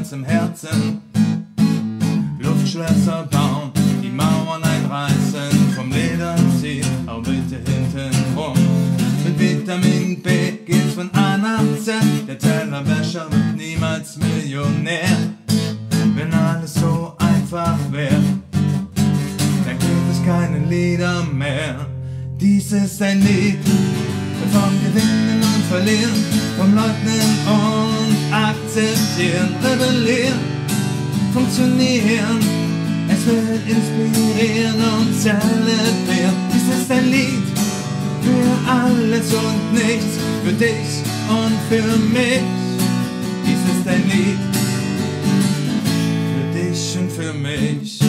Stolz im Herzen. Luftschlösser bauen, die Mauern einreißen, vom Leder ziehen, auch bitte hinten rum. Mit Vitamin B geht's von A nach Z, der Tellerwäscher wird niemals Millionär. Wenn alles so einfach wäre, dann gibt es keine Lieder mehr. Dies ist ein Lied vom Gewinnen und Verlieren, vom Leugnen und Akzeptieren, Rebellieren, funktionieren. Es will inspirieren und zelebrieren. Dies ist ein Lied für alles und nichts, für dich und für mich. Dies ist ein Lied für dich und für mich.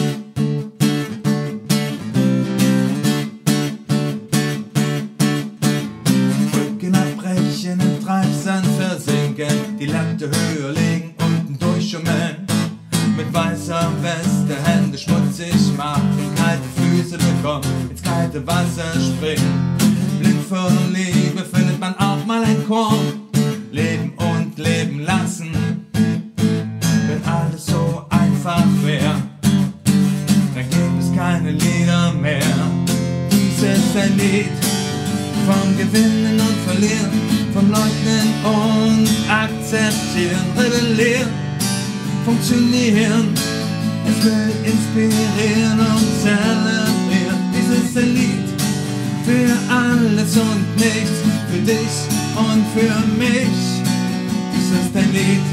Brücken abbrechen, im Treibsand versinken, die Latte höher legen, unten durchschummeln. Mit weißer Weste, Hände schmutzig machen, kalte Füße bekommen, ins kalte Wasser springen. Blind vor Liebe findet man auch mal ein Chor. Leben und leben lassen, wenn alles so einfach wäre, dann gibt es keine Lieder mehr. Dies ist ein Lied vom Gewinnen und Verlieren, vom Leugnen und Akzeptieren, Rebellieren, funktionieren. Es will inspirieren und zelebrieren. Dies ist ein Lied für alles und nichts, für dich und für mich. Dies ist ein Lied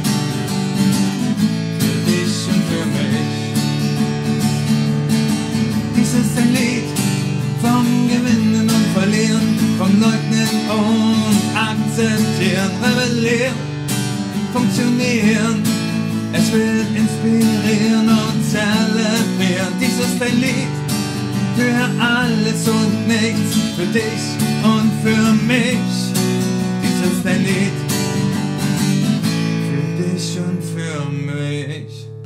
für dich und für mich. Dies ist ein Lied vom Gewinnen und Verlieren, vom Leugnen und Akzeptieren, Rebellieren, funktionieren. Es will inspirieren und zelebrieren. Dies ist ein Lied für alles und nichts, für dich und für mich. Dies ist ein Lied für dich und für mich.